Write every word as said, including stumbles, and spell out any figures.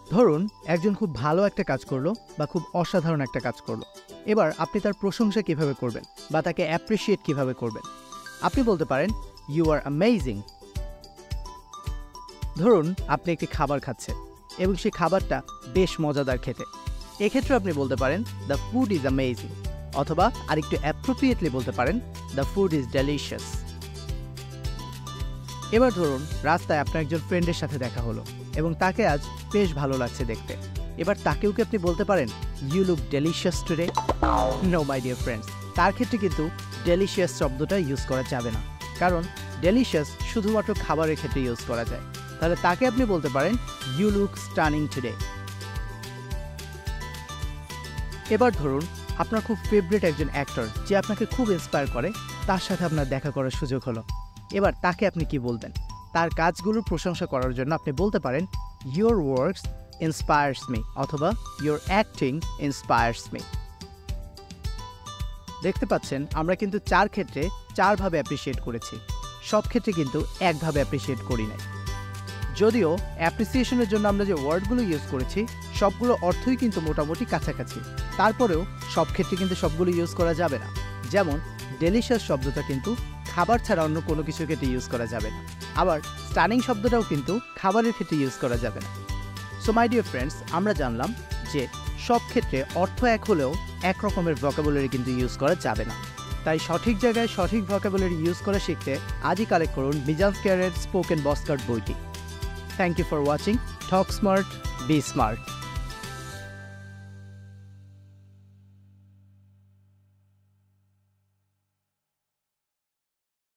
ধরুন একজন খুব ভালো একটা কাজ করলো বা খুব অসাধারণ একটা কাজ করলো। এবার আপনি তার প্রশংসা কিভাবে করবেন বা তাকে অ্যাপ্রিশিয়েট কিভাবে করবেন? আপনি বলতে পারেন ইউ আর অ্যামেজিং। ধরুন আপনি একটি খাবার খাচ্ছেন এবং সেই খাবারটা বেশ মজাদার খেতে। এক্ষেত্রে আপনি বলতে পারেন দ্য ফুড ইজ অ্যামেজিং, অথবা আরেকটু অ্যাপ্রোপ্রিয়েটলি বলতে পারেন দ্য ফুড ইজ ডেলিশিয়াস। এবার ধরুন রাস্তায় আপনার একজন ফ্রেন্ডের সাথে দেখা হলো এবং তাকে আজ বেশ ভালো লাগছে দেখতে। এবার তাকেও কি আপনি বলতে পারেন you look delicious today? No my dear friends, তার ক্ষেত্রে কিন্তু ডেলিশিয়াস শব্দটা ইউজ করা যাবে না, কারণ ডেলিশিয়াস শুধুমাত্র খাবারের ক্ষেত্রে ইউজ করা যায়। তাহলে তাকে আপনি বলতে পারেন ইউ লুক স্টানিং টুডে। এবার ধরুন আপনার খুব ফেভারিট একজন অ্যাক্টর যে আপনাকে খুব ইন্সপায়ার করে, তার সাথে আপনার দেখা করার সুযোগ হলো। এবার তাকে আপনি কি বলবেন? তার কাজগুলোর প্রশংসা করার জন্য আপনি বলতে পারেন ইউর ওয়ার্কস ইন্সপায়ার্স মি, অথবা ইউর অ্যাক্টিং ইন্সপায়ার্স মি। দেখতে পাচ্ছেন আমরা কিন্তু চার ক্ষেত্রে চারভাবে অ্যাপ্রিসিয়েট করেছি, সব ক্ষেত্রে কিন্তু একভাবে অ্যাপ্রিসিয়েট করি নাই। যদিও অ্যাপ্রিসিয়েশনের জন্য আমরা যে ওয়ার্ডগুলো ইউজ করেছি সবগুলো অর্থই কিন্তু মোটামুটি কাছাকাছি, তারপরেও সব ক্ষেত্রে কিন্তু সবগুলো ইউজ করা যাবে না। যেমন ডেলিশিয়াস শব্দটা কিন্তু খাবার ছাড়া অন্য কোনো কিছুর ক্ষেত্রে ইউজ করা যাবে না, আবার স্টানিং শব্দটাও কিন্তু খাবারের ক্ষেত্রে ইউজ করা যাবে না। সো মাই ডিয়ার ফ্রেন্ডস, আমরা জানলাম যে সব ক্ষেত্রে অর্থ এক হলেও এক রকমের ভোকাবুলারি কিন্তু ইউজ করা যাবে না। তাই সঠিক জায়গায় সঠিক ভোকাবুলারি ইউজ করা শিখতে আজই কালেক্ট করুন মিজান স্কয়ারের স্পোকেন বস্কার্ড বইটি। Thank you for watching. Talk smart, be smart.